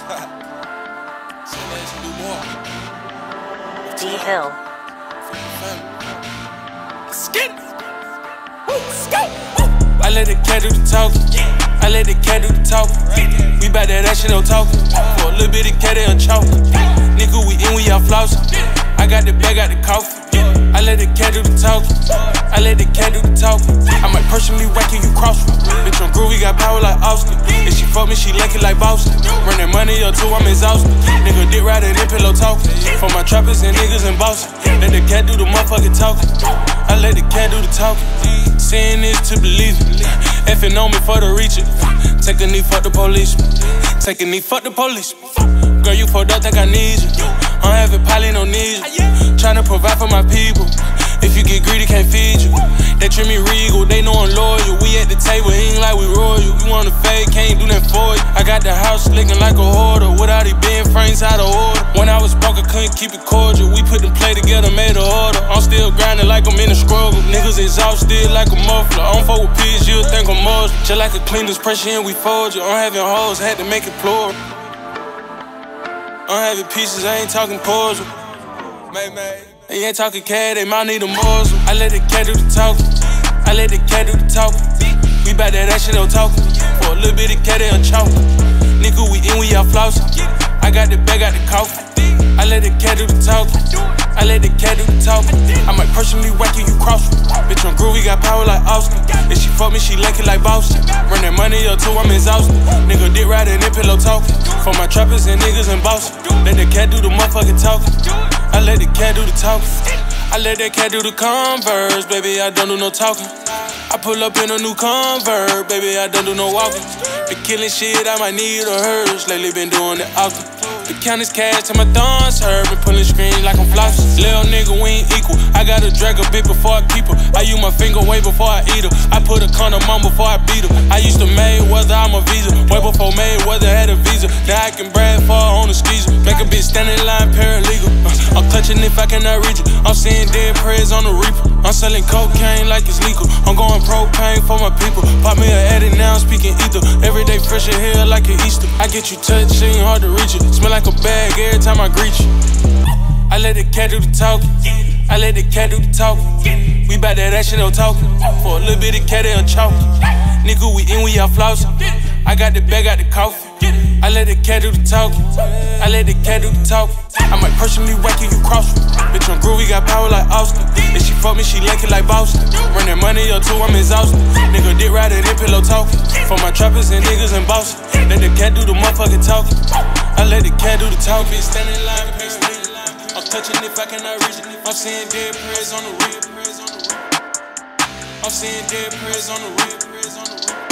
D-Hill. I let the cat do the talking. I let the cat do the talking. We bout that action, no talking. For a little bit of cat, they unchalking. Nigga, we in, we out flossing. I got the bag out the coffin. I let the cat do the talking. I let the cat do the talking. I might personally whack you, you cross me. Bitch, I'm groovy, got power like Austin. If she fuck me, she like it like Boston. Run that money up too, I'm exhausted. Nigga, dick riding in pillow talking. For my trappers and niggas in Boston. Let the cat do the motherfucking talking. I let the cat do the talking. Saying this to believe it. Effing on me for the reach it. Take a knee, fuck the policemen. Take a knee, fuck the policemen. Girl, you fucked up, think I need you. I'm having poly, no need you. Tryna provide for my people. If you get greedy, can't feed you. They treat me regal, they know I'm loyal. We at the table, ain't like we royal. We wanna fade, can't do that for you. I got the house licking like a hoarder. Without these bed frames out of order. When I was broke, I couldn't keep it cordial. We put them play together, made a order. I'm still grinding like I'm in a struggle. Niggas exhausted like a muffler. I don't fuck with pigs, you'll think I'm Muslim. Just like a cleaner's pressure and we fold you. I'm having hoes, had to make it plural. I'm having pieces, I ain't talking cordial. They ain't talking cat, they might need a muzzle. I let the cat do the talking. I let the cat do the talking. We bout that action, no talking. For a little bit of cat, they unchalking. Nigga, we in, we out flossing. I got the bag out the coffin. I let the cat do the talking. I let the cat do the talking. I might personally whack you, you cross me. Bitch, I'm groovy, got power like Austin. If she fuck me, she like it like Boston. Run that money up too, I'm exhausted. Nigga, dick riding in pillow talking. For my trappers and niggas in Boston. Let the cat do the motherfucking talking. I let the cat do the talking. I let that cat do the converse, baby, I don't do no talking. I pull up in a new Convert, baby, I don't do no walking. The killing shit, I might need a hearse. Lately been doing it often. The count is cash till my thumbs hurt. Been pulling screens like I'm flossing. Little nigga, we ain't equal. I gotta drag a bit before I keep her. I use my finger way before I eat her. I put a condom on before I beat her. I used to Mayweather, I'm a visa. Way before Mayweather had a visa. Now I can brag for her on the skeezer. Make a bitch stand in line, paralegal. I'm clutching if I cannot reach it. I'm seeing dead prayers on the reaper. I'm selling cocaine like it's legal. I'm going propane for my people. Pop me an addict now, I'm speaking ether. Every day fresh in here like an Easter. I get you touched, ain't hard to reach it. Smell like a bag every time I greet you. I let the cat do the talking. I let the cat do the talking. We bout that action, no talking. For a little bit of cat, they unchalking. Nigga, we in, we out flossing. I got the bag out the coffin. I let the cat do the talking. I let the cat do the talking. I might personally whack you, you cross me. Bitch, I'm groovy, got power like Austin. If she fuck me, she like it like Boston. Run that money up too, I'm exhausted. Nigga, dick riding in pillow talking. For my trappers and niggas in Boston. Let the cat do the motherfucking talking. I let the cat do the talking. Bitch, stand in line, I'm touching if I cannot reach it. I'm seeing dead prayers on the real. I'm seeing dead prayers on the real.